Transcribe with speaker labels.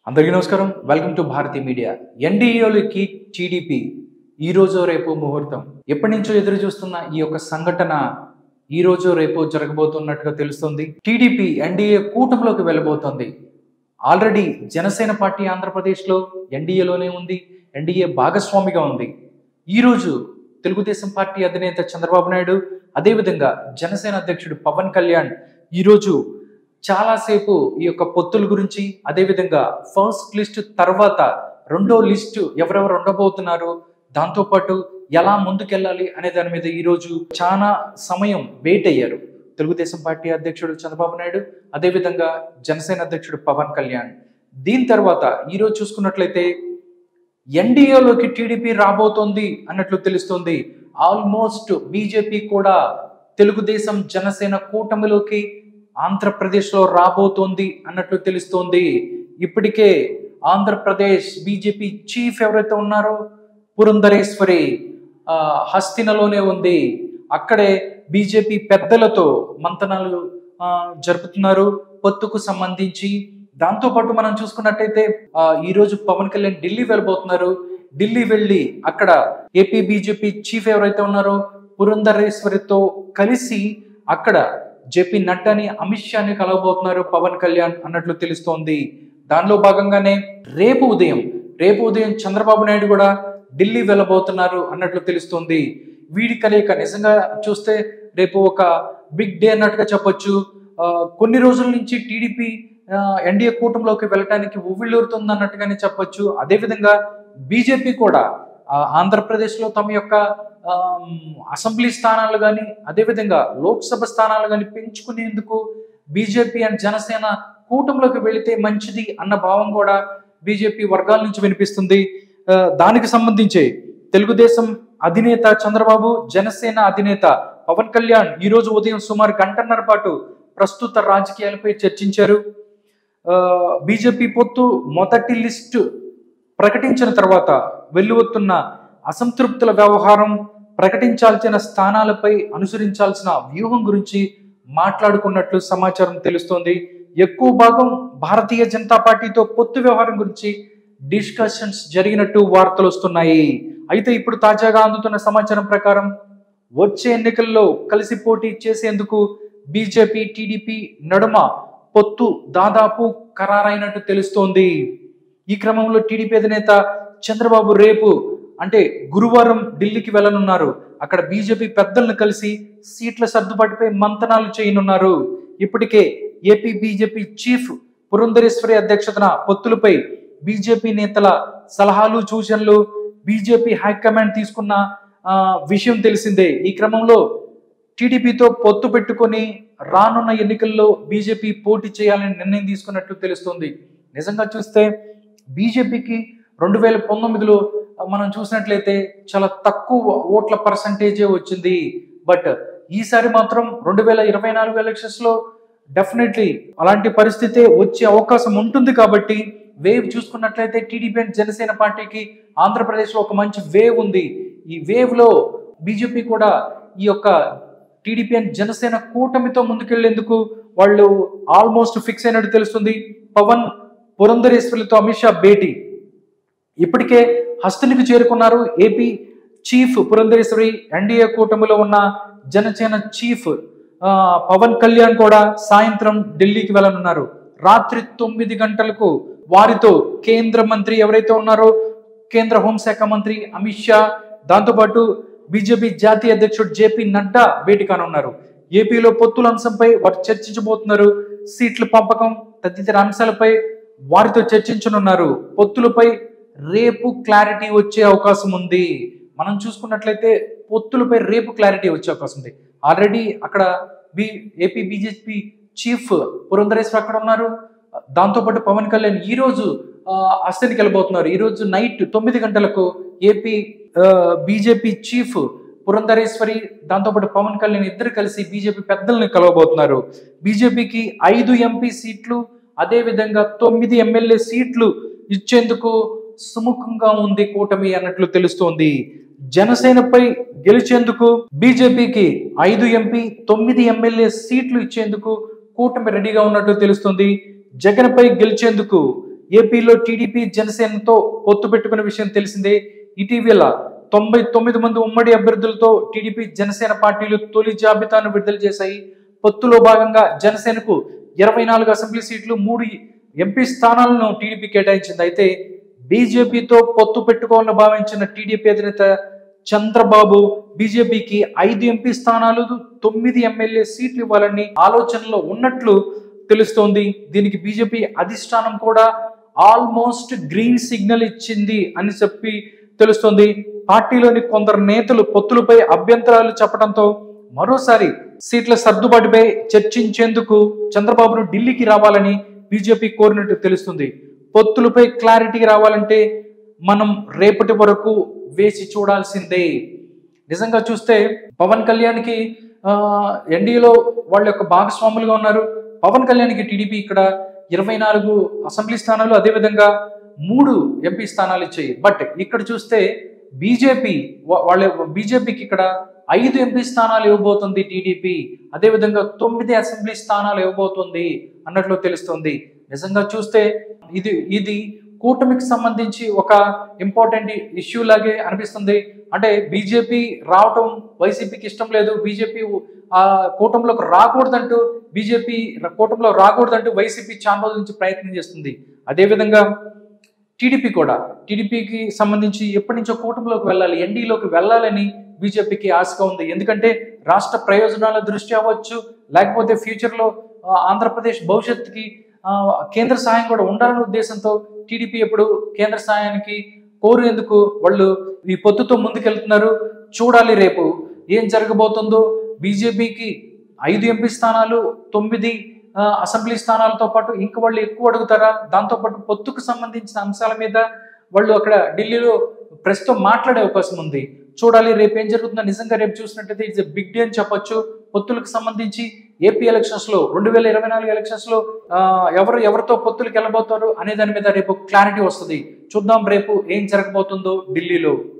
Speaker 1: అందరికీ నమస్కారం. Welcome to Bharati media. ఎన్డీఏలోకి టీడీపీ ఈ రోజు రేపు ముహూర్తం. ఎప్పటి నుంచో ఎదురు చూస్తున్న ఈ యొక్క సంఘటన ఈ రోజు రేపు జరగబోతున్నట్టుగా తెలుస్తుంది. టీడీపీ ఎన్డీఏ కూటమిలోకి వెళ్ళబోతోంది. ఆల్రెడీ జనసేన పార్టీ ఆంధ్రప్రదేశ్లో ఎన్డీఏలోనే ఉంది. ఎన్డీఏ భాగస్వామిగా ఉంది. ఈరోజు తెలుగుదేశం పార్టీ అధినేత చంద్రబాబు నాయుడు, అదేవిధంగా జనసేన అధ్యక్షుడు పవన్ కళ్యాణ్ ఈరోజు చాలాసేపు ఈ యొక్క పొత్తుల గురించి, అదేవిధంగా ఫస్ట్ లిస్ట్ తర్వాత రెండో లిస్టు ఎవరెవరు ఉండబోతున్నారు, దాంతోపాటు ఎలా ముందుకెళ్ళాలి అనే దాని మీద ఈరోజు చాలా సమయం వెయిట్ అయ్యారు. తెలుగుదేశం పార్టీ అధ్యక్షుడు చంద్రబాబు నాయుడు, అదేవిధంగా జనసేన అధ్యక్షుడు పవన్ కళ్యాణ్. దీని తర్వాత ఈరోజు చూసుకున్నట్లయితే ఎన్డీఏలోకి టీడీపీ రాబోతోంది అన్నట్లు తెలుస్తుంది. ఆల్మోస్ట్ బీజేపీ కూడా తెలుగుదేశం జనసేన కూటమిలోకి ఆంధ్రప్రదేశ్లో రాబోతోంది అన్నట్లు తెలుస్తోంది. ఇప్పటికే ఆంధ్రప్రదేశ్ బీజేపీ చీఫ్ ఎవరైతే ఉన్నారో పురంధరేశ్వరి హస్తినలోనే ఉంది. అక్కడే బీజేపీ పెద్దలతో మంతనాలు జరుపుతున్నారు పొత్తుకు సంబంధించి. దాంతోపాటు మనం చూసుకున్నట్టయితే ఈరోజు పవన్ కళ్యాణ్ ఢిల్లీ వెళ్ళబోతున్నారు. ఢిల్లీ వెళ్ళి అక్కడ ఏపీ బీజేపీ చీఫ్ ఎవరైతే ఉన్నారో పురంధరేశ్వరితో కలిసి అక్కడ జేపీ నడ్డాని, అమిత్ షాని కలవబోతున్నారు పవన్ కళ్యాణ్ అన్నట్లు తెలుస్తోంది. దానిలో భాగంగానే రేపు ఉదయం చంద్రబాబు నాయుడు కూడా ఢిల్లీ వెళ్ళబోతున్నారు అన్నట్లు తెలుస్తోంది. వీడి కలయిక నిజంగా చూస్తే రేపు ఒక బిగ్ డే అన్నట్టుగా చెప్పొచ్చు. కొన్ని రోజుల నుంచి టీడీపీ ఎన్డీఏ కూటమిలోకి వెళ్ళడానికి ఉవ్విళ్ళూరుతుంది అన్నట్టుగానే చెప్పొచ్చు. అదేవిధంగా బీజేపీ కూడా ఆంధ్రప్రదేశ్లో తమ యొక్క అసెంబ్లీ స్థానాలు కానీ, అదేవిధంగా లోక్సభ స్థానాలు కానీ పెంచుకునేందుకు బీజేపీ అండ్ జనసేన కూటమిలోకి వెళితే మంచిది అన్న భావం కూడా బీజేపీ వర్గాల నుంచి వినిపిస్తుంది. దానికి సంబంధించి తెలుగుదేశం అధినేత చంద్రబాబు, జనసేన అధినేత పవన్ కళ్యాణ్ ఈరోజు ఉదయం సుమారు గంటన్నర పాటు ప్రస్తుత రాజకీయాలపై చర్చించారు. బీజేపీ పొత్తు మొదటి లిస్టు ప్రకటించిన తర్వాత వెల్లువెత్తున్న అసంతృప్తుల వ్యవహారం, ప్రకటించాల్సిన స్థానాలపై అనుసరించాల్సిన వ్యూహం గురించి మాట్లాడుకున్నట్లు సమాచారం తెలుస్తోంది. ఎక్కువ భాగం భారతీయ జనతా పార్టీతో పొత్తు వ్యవహారం గురించి డిస్కషన్స్ జరిగినట్టు వార్తలు వస్తున్నాయి. అయితే ఇప్పుడు తాజాగా అందుతున్న సమాచారం ప్రకారం వచ్చే ఎన్నికల్లో కలిసి పోటీ చేసేందుకు బీజేపీ టీడీపీ నడుమ పొత్తు దాదాపు ఖరారైనట్టు తెలుస్తోంది. ఈ క్రమంలో టీడీపీ అధినేత చంద్రబాబు రేపు అంటే గురువారం ఢిల్లీకి వెళ్ళనున్నారు. అక్కడ బీజేపీ పెద్దలను కలిసి సీట్ల సర్దుబాటుపై మంతనాలు చేయనున్నారు. ఇప్పటికే ఏపీ బీజేపీ చీఫ్ పురంధరేశ్వరి అధ్యక్షతన పొత్తులపై బీజేపీ నేతల సలహాలు, సూచనలు బీజేపీ హైకమాండ్ తీసుకున్న విషయం తెలిసిందే. ఈ క్రమంలో టీడీపీతో పొత్తు పెట్టుకొని రానున్న ఎన్నికల్లో బీజేపీ పోటీ చేయాలని నిర్ణయం తీసుకున్నట్లు తెలుస్తుంది. నిజంగా చూస్తే బీజేపీకి 2019లో మనం చూసినట్లయితే చాలా తక్కువ ఓట్ల పర్సంటేజే వచ్చింది. బట్ ఈసారి మాత్రం 2024 ఎలక్షన్స్ లో డెఫినెట్లీ అలాంటి పరిస్థితే వచ్చే అవకాశం ఉంటుంది. కాబట్టి వేవ్ చూసుకున్నట్లయితే టీడీపీ అండ్ జనసేన పార్టీకి ఆంధ్రప్రదేశ్లో ఒక మంచి వేవ్ ఉంది. ఈ వేవ్ లో బీజేపీ కూడా ఈ యొక్క టీడీపీ అండ్ జనసేన కూటమితో ముందుకెళ్లేందుకు వాళ్ళు ఆల్మోస్ట్ ఫిక్స్ అయినట్టు తెలుస్తుంది. పవన్ పురంధరేశ్వరితో అమిత్ షా భేటీ ఇప్పటికే హస్తినికి చేరుకున్నారు. ఏపీ చీఫ్ పురంధరేశ్వరి, ఎన్డీఏ కూటమిలో ఉన్న జనసేన చీఫ్ పవన్ కళ్యాణ్ కూడా సాయంత్రం ఢిల్లీకి వెళ్ళనున్నారు. రాత్రి 9 గంటలకు వారితో కేంద్ర మంత్రి ఎవరైతే ఉన్నారో కేంద్ర హోంశాఖ మంత్రి అమిత్ షా, దాంతోపాటు బీజేపీ జాతీయ అధ్యక్షుడు జేపీ నడ్డా భేటీ కానున్నారు. ఏపీలో పొత్తుల అంశంపై వారు చర్చించబోతున్నారు. సీట్ల పంపకం తదితర అంశాలపై వారితో చర్చించనున్నారు. పొత్తులపై రేపు క్లారిటీ వచ్చే అవకాశం ఉంది. మనం చూసుకున్నట్లయితే పొత్తులపై రేపు క్లారిటీ వచ్చే అవకాశం ఉంది. ఆల్రెడీ అక్కడ ఏపీ బీజేపీ చీఫ్ పురంధరేశ్వరి అక్కడ ఉన్నారు. దాంతోపాటు పవన్ కళ్యాణ్ ఈ రోజు హస్తినికి వెళ్ళబోతున్నారు. ఈ రోజు నైట్ 9 గంటలకు ఏపీ బీజేపీ చీఫ్ పురంధరేశ్వరి, దాంతోపాటు పవన్ కళ్యాణ్ ఇద్దరు కలిసి బీజేపీ పెద్దల్ని కలవబోతున్నారు. బీజేపీకి 5 ఎంపీ సీట్లు, అదేవిధంగా 9 ఎమ్మెల్యే సీట్లు ఇచ్చేందుకు సుముఖంగా ఉంది కూటమి అన్నట్లు తెలుస్తోంది. జనసేనపై గెలిచేందుకు బీజేపీకి 5 ఎంపీ 9 ఎమ్మెల్యే సీట్లు ఇచ్చేందుకు కూటమి రెడీగా ఉన్నట్లు తెలుస్తుంది. జగన్పై గెలిచేందుకు ఏపీలో టీడీపీ జనసేనతో పొత్తు పెట్టుకున్న విషయం తెలిసిందే. ఇటీవల 99 మంది ఉమ్మడి అభ్యర్థులతో టీడీపీ జనసేన పార్టీలు తొలి జాబితాను విడుదల చేశాయి. పొత్తులో భాగంగా జనసేనకు 24 అసెంబ్లీ సీట్లు, 3 ఎంపీ స్థానాలను టీడీపీ కేటాయించింది. అయితే బీజేపీతో పొత్తు పెట్టుకోవాలని భావించిన టీడీపీ అధినేత చంద్రబాబు బీజేపీకి 5 ఎంపీ స్థానాలు, 9 ఎమ్మెల్యే సీట్లు ఇవ్వాలని ఆలోచనలో ఉన్నట్లు తెలుస్తోంది. దీనికి బీజేపీ అధిష్టానం కూడా ఆల్మోస్ట్ గ్రీన్ సిగ్నల్ ఇచ్చింది అని చెప్పి తెలుస్తోంది. పార్టీలోని కొందరు నేతలు పొత్తులపై అభ్యంతరాలు చెప్పడంతో మరోసారి సీట్ల సర్దుబాటుపై చర్చించేందుకు చంద్రబాబును ఢిల్లీకి రావాలని బీజేపీ కోరినట్టు తెలుస్తుంది. పొత్తులపై క్లారిటీ రావాలంటే మనం రేపటి వరకు వేచి చూడాల్సిందే. నిజంగా చూస్తే పవన్ కళ్యాణ్కి ఎన్డీఏలో వాళ్ళ యొక్క భాగస్వాములుగా ఉన్నారు. పవన్ కళ్యాణ్కి టీడీపీ ఇక్కడ 24 అసెంబ్లీ స్థానాలు, అదేవిధంగా 3 ఎంపీ స్థానాలు ఇచ్చాయి. బట్ ఇక్కడ చూస్తే బీజేపీకి ఇక్కడ 5 ఎంపీ స్థానాలు ఇవ్వబోతుంది టీడీపీ, అదేవిధంగా 9 అసెంబ్లీ స్థానాలు ఇవ్వబోతుంది అన్నట్లు తెలుస్తుంది. నిజంగా చూస్తే ఇది కూటమికి సంబంధించి ఒక ఇంపార్టెంట్ ఇష్యూ లాగే అనిపిస్తుంది. అంటే బీజేపీ రావటం వైసీపీకి ఇష్టం లేదు, బీజేపీ కూటమిలోకి రాకూడదంటూ వైసీపీ చాలా రోజుల నుంచి ప్రయత్నం చేస్తుంది. అదేవిధంగా టీడీపీకి సంబంధించి ఎప్పటి నుంచో కూటమిలోకి వెళ్ళాలి, ఎన్డీలోకి వెళ్ళాలని బీజేపీకి ఆశగా ఉంది. ఎందుకంటే రాష్ట్ర ప్రయోజనాల దృష్టి అవ్వచ్చు, లేకపోతే ఫ్యూచర్లో ఆంధ్రప్రదేశ్ భవిష్యత్తుకి కేంద్ర సహాయం కూడా ఉండాలనే ఉద్దేశంతో టీడీపీ ఎప్పుడు కేంద్ర సహాయానికి కోరేందుకు వాళ్ళు ఈ పొత్తుతో ముందుకెళ్తున్నారు. చూడాలి రేపు ఏం జరగబోతుందో. బీజేపీకి 5 ఎంపీ స్థానాలు, 9 అసెంబ్లీ స్థానాలతో పాటు ఇంకా వాళ్ళు ఎక్కువ అడుగుతారా? దాంతోపాటు పొత్తుకు సంబంధించిన అంశాల మీద వాళ్ళు అక్కడ ఢిల్లీలో ప్రస్తుతం మాట్లాడే అవకాశం ఉంది. చూడాలి రేపు ఏం జరుగుతుందో. నిజంగా రేపు చూసినట్టయితే ఇట్స్ ఎ బిగ్ డే అని చెప్పొచ్చు. పొత్తులకు సంబంధించి ఏపీ ఎలక్షన్స్ లో 2024 ఎలక్షన్స్ లో ఎవరితో పొత్తులకు వెళ్ళబోతారు అనే దాని మీద రేపు క్లారిటీ వస్తుంది. చూద్దాం రేపు ఏం జరగబోతుందో ఢిల్లీలో.